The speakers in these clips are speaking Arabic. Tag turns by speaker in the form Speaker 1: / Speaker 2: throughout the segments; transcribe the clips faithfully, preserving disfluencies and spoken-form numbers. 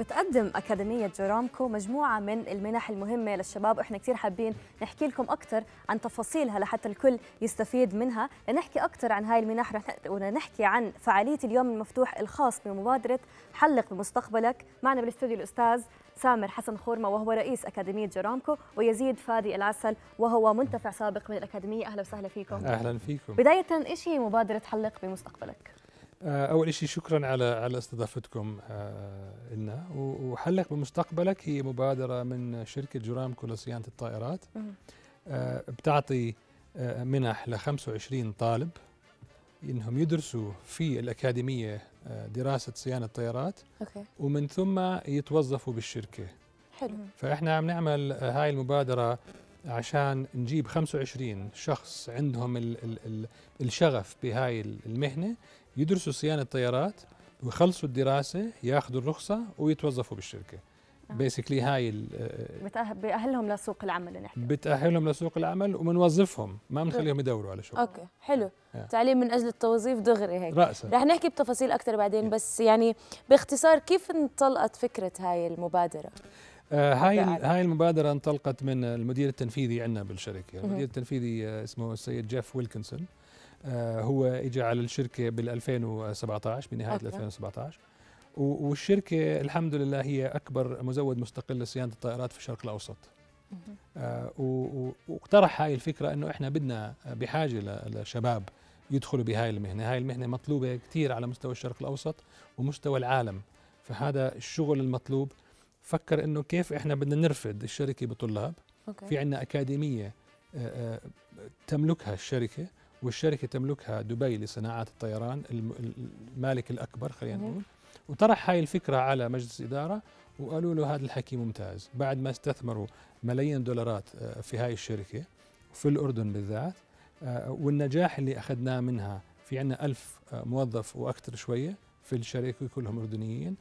Speaker 1: بتقدم أكاديمية جرامكو مجموعة من المنح المهمة للشباب، وإحنا كثير حابين نحكي لكم أكثر عن تفاصيلها لحتى الكل يستفيد منها. لنحكي أكثر عن هاي المنح ونحكي عن فعالية اليوم المفتوح الخاص بمبادرة حلق بمستقبلك. معنا بالاستوديو الأستاذ سامر حسن خورمة وهو رئيس أكاديمية جرامكو، ويزيد فادي العسل وهو منتفع سابق من الأكاديمية. أهلا وسهلا فيكم.
Speaker 2: أهلا فيكم.
Speaker 1: بداية إيش هي مبادرة حلق بمستقبلك؟
Speaker 2: أول شيء شكرا على على استضافتكم لنا. وحلق بمستقبلك هي مبادرة من شركة جرامكو لصيانة الطائرات، بتعطي منح ل خمسة وعشرين طالب إنهم يدرسوا في الأكاديمية دراسة صيانة طائرات، أوكي. ومن ثم يتوظفوا بالشركة.
Speaker 1: حلو.
Speaker 2: فإحنا عم نعمل هاي المبادرة عشان نجيب خمسة وعشرين شخص عندهم ال ال ال الشغف بهاي المهنة، يدرسوا صيانة طيارات ويخلصوا الدراسة، ياخذوا الرخصة ويتوظفوا بالشركة. بيسكلي آه. هاي
Speaker 1: بتأهلهم لسوق العمل. نحكي
Speaker 2: بتأهلهم لسوق العمل ومنوظفهم، ما بنخليهم يدوروا على شغل.
Speaker 3: اوكي حلو. آه. تعليم من اجل التوظيف دغري هيك
Speaker 2: رأسا.
Speaker 3: رح نحكي بتفاصيل اكثر بعدين، بس يعني باختصار كيف انطلقت فكرة هاي المبادرة؟
Speaker 2: آه هاي هاي المبادرة انطلقت من المدير التنفيذي عندنا بالشركة. المدير التنفيذي اسمه السيد جيف ويلكنسون. آه هو اجى على الشركة بال ألفين وسبعة عشر، بنهاية ألفين وسبعة عشر، والشركة الحمد لله هي أكبر مزود مستقل لصيانة الطائرات في الشرق الأوسط. آه واقترح هاي الفكرة إنه إحنا بدنا بحاجة لشباب يدخلوا بهاي المهنة. هاي المهنة مطلوبة كثير على مستوى الشرق الأوسط ومستوى العالم، فهذا الشغل المطلوب. فكر إنه كيف إحنا بدنا نرفد الشركة بطلاب. أوكي. في عندنا أكاديمية آه تملكها الشركة، والشركة تملكها دبي لصناعات الطيران، المالك الأكبر خلينا نقول. وطرح هاي الفكرة على مجلس إدارة وقالوا له هذا الحكي ممتاز. بعد ما استثمروا ملايين دولارات في هاي الشركة في الأردن بالذات، والنجاح اللي أخذناه منها، في عنا ألف موظف وأكثر شوية في الشركة كلهم أردنيين،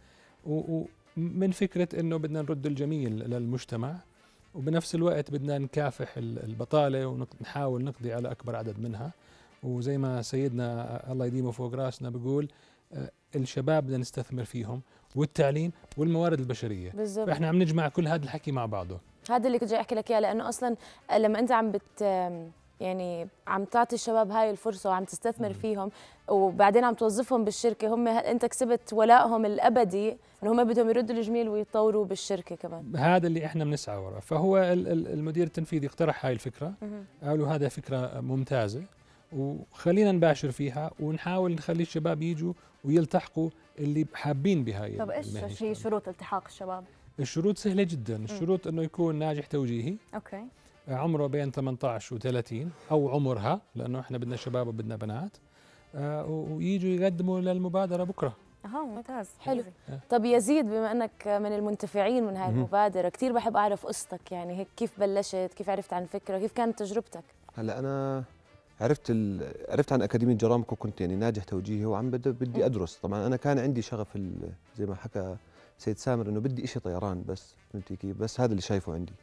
Speaker 2: ومن فكرة إنه بدنا نرد الجميل للمجتمع، وبنفس الوقت بدنا نكافح البطالة ونحاول نقضي على أكبر عدد منها. وزي ما سيدنا الله يديمه فوق راسنا بيقول، الشباب بدنا نستثمر فيهم، والتعليم والموارد البشريه. بالزبط. فاحنا عم نجمع كل هذا الحكي مع بعضه.
Speaker 3: هذا اللي كنت جاي احكي لك اياه، لانه اصلا لما انت عم بت يعني عم تعطي الشباب هاي الفرصه وعم تستثمر م. فيهم، وبعدين عم توظفهم بالشركه، هم انت كسبت ولائهم الابدي، انه هم بدهم يردوا الجميل ويتطوروا بالشركه كمان.
Speaker 2: هذا اللي احنا بنسعى وراه. فهو المدير التنفيذي اقترح هاي الفكره، قالوا هذا فكره ممتازه وخلينا نباشر فيها ونحاول نخلي الشباب يجوا ويلتحقوا اللي حابين بهاي.
Speaker 1: طب ايش هي شروط التحاق الشباب؟
Speaker 2: الشروط سهله جدا. الشروط انه يكون ناجح توجيهي،
Speaker 1: اوكي،
Speaker 2: عمره بين ثمانية عشر وثلاثين او عمرها، لانه احنا بدنا شباب وبدنا بنات، آه ويجوا يقدموا للمبادره بكره.
Speaker 1: اها ممتاز،
Speaker 3: حلو. آه. طب يزيد، بما انك من المنتفعين من هاي المبادره، كثير بحب اعرف قصتك، يعني هيك كيف بلشت، كيف عرفت عن الفكره، كيف كانت تجربتك؟
Speaker 4: هلا انا عرفت عرفت عن اكاديميه جرامكو، كنت يعني ناجح توجيهي وعم بدي, بدي ادرس. طبعا انا كان عندي شغف زي ما حكى سيد سامر انه بدي شيء طيران، بس فهمتي كيف، بس هذا اللي شايفه عندي.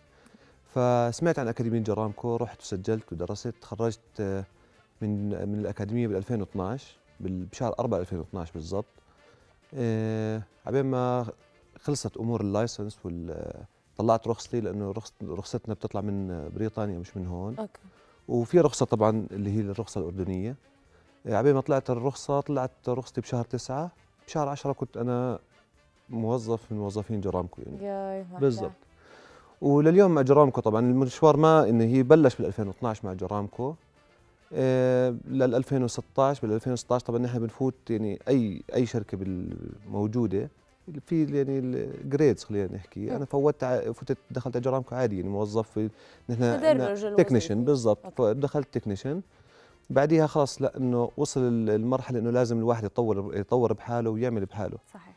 Speaker 4: فسمعت عن اكاديميه جرامكو، رحت وسجلت ودرست، تخرجت من من الاكاديميه بال ألفين واثنعش، بشهر أربعة ألفين واثنعش بالضبط. أه عبين ما خلصت امور اللايسنس طلعت رخصتي، لانه رخصتنا بتطلع من بريطانيا مش من هون. أوكي. وفي رخصة طبعا اللي هي الرخصة الأردنية. عبين ما طلعت الرخصة، طلعت رخصتي بشهر تسعة، بشهر عشرة كنت أنا موظف من موظفين جرامكو يعني. بالضبط. ولليوم مع جرامكو. طبعا المشوار ما إنه هي بلش بال ألفين واثنعش مع جرامكو، إيه لل ألفين وستة عشر. بال ألفين وستة عشر طبعا نحن بنفوت يعني أي أي شركة موجودة في يعني الجريدز خلينا نحكي. انا فوتت فتت دخلت على جرامكو عادي يعني موظف في نحن تكنيشن بالضبط. دخلت تكنيشن، بعديها خلاص لانه وصل المرحله انه لازم الواحد يطور يطور بحاله ويعمل بحاله.
Speaker 1: صحيح.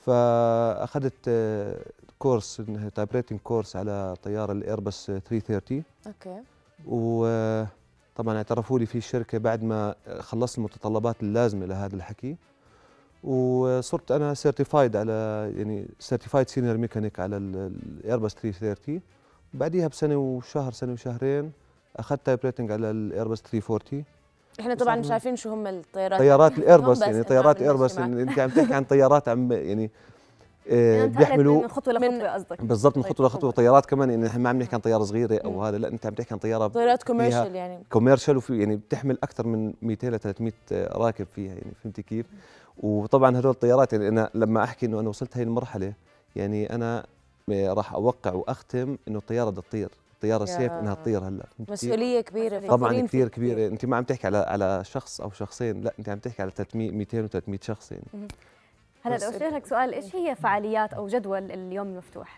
Speaker 4: فاخذت كورس تايب ريتنج كورس على طياره الايرباص ثلاثمية وثلاثين. اوكي. وطبعا اعترفوا لي في الشركه بعد ما خلصت المتطلبات اللازمه لهذا الحكي، وصرت انا سيرتيفايد على يعني سيرتيفايد سينيور ميكانيك على الايرباص ثلاثمية وثلاثين. بعديها بسنه وشهر سنه وشهرين اخذت تايب ريتنج على الايرباص ثلاثمية وأربعين.
Speaker 3: احنا طبعا مش عارفين شو هم الطيارات،
Speaker 4: طيارات الايرباص يعني طيارات ايرباص يعني انت عم تحكي عن طيارات عم يعني آه بيحملوا
Speaker 1: من خطوه لخطوه قصدك؟
Speaker 4: بالضبط، من
Speaker 1: طيب
Speaker 4: خطوه لخطوه. طيارات كمان يعني احنا ما عم نحكي عن طياره صغيره او هذا، لا انت عم تحكي عن طياره
Speaker 3: طيارات كوميرشال، يعني
Speaker 4: كوميرشال، وفي يعني بتحمل اكثر من مئتين ل ثلاثمئة راكب فيها، يعني فهمتي كيف؟ وطبعا هدول الطيارات يعني انا لما احكي انه انا وصلت هاي المرحله، يعني انا راح اوقع واختم انه الطياره بدها تطير، الطياره سيف انها تطير هلا.
Speaker 3: مسؤوليه كبيره
Speaker 4: طبعا، كثير كبيره. انت ما عم تحكي على على شخص او شخصين، لا انت عم تحكي على ثلاثمئة مئتين وثلاثمئة شخص يعني.
Speaker 1: هلا بدي اوجه لك سؤال، ايش هي فعاليات او جدول اليوم المفتوح؟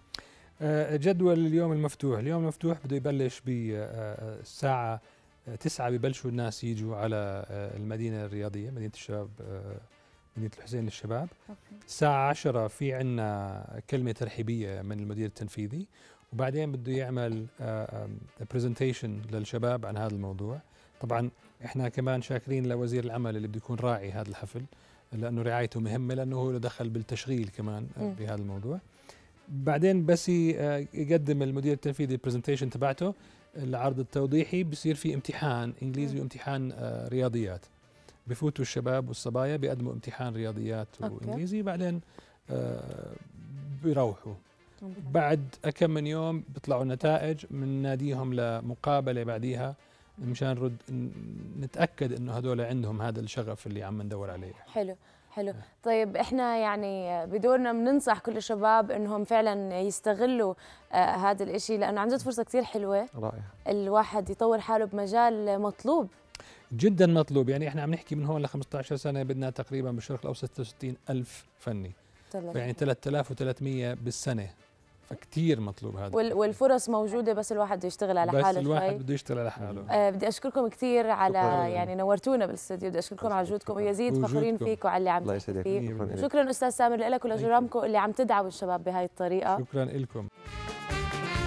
Speaker 2: جدول اليوم المفتوح، اليوم المفتوح بده يبلش بالساعه تسعة، ببلشوا الناس يجوا على المدينه الرياضيه، مدينه الشباب، مدينة الحسين للشباب. الساعة عشرة في عنا كلمة ترحيبية من المدير التنفيذي، وبعدين بده يعمل برزنتيشن للشباب عن هذا الموضوع. طبعا احنا كمان شاكرين لوزير العمل اللي بده يكون راعي هذا الحفل، لأنه رعايته مهمة، لأنه هو له دخل بالتشغيل كمان بهذا الموضوع. بعدين بس يقدم المدير التنفيذي البرزنتيشن تبعته، العرض التوضيحي، بصير في امتحان إنجليزي وامتحان رياضيات. بفوتوا الشباب والصبايا بيقدموا امتحان رياضيات وانجليزي، بعدين آه بيروحوا. بعد كم من يوم بيطلعوا النتائج، من ناديهم لمقابله بعديها مشان نرد نتاكد انه هذول عندهم هذا الشغف اللي عم ندور عليه.
Speaker 3: حلو حلو. طيب احنا يعني بدورنا بننصح كل الشباب انهم فعلا يستغلوا آه هذا الشيء، لانه عن جد فرصه كثير حلوه، رائعه، الواحد يطور حاله بمجال مطلوب
Speaker 2: جدا مطلوب. يعني احنا عم نحكي من هون ل خمسة عشر سنه بدنا تقريبا بالشرق الاوسط ستة وستين ألف فني، يعني ثلاثة آلاف وثلاثمئة بالسنه، فكتير مطلوب هذا.
Speaker 3: والفرص موجوده، بس الواحد بده يشتغل على حاله.
Speaker 2: بس الواحد بده يشتغل على حاله.
Speaker 3: آه بدي اشكركم كثير على يعني نورتونا بالاستوديو، بدي اشكركم على وجودكم، ويزيد فخورين فيك وعلى اللي عم تحكي فيه. شكرا استاذ سامر لك ولجرامكو اللي عم تدعوا الشباب بهاي الطريقه.
Speaker 2: شكرا لكم.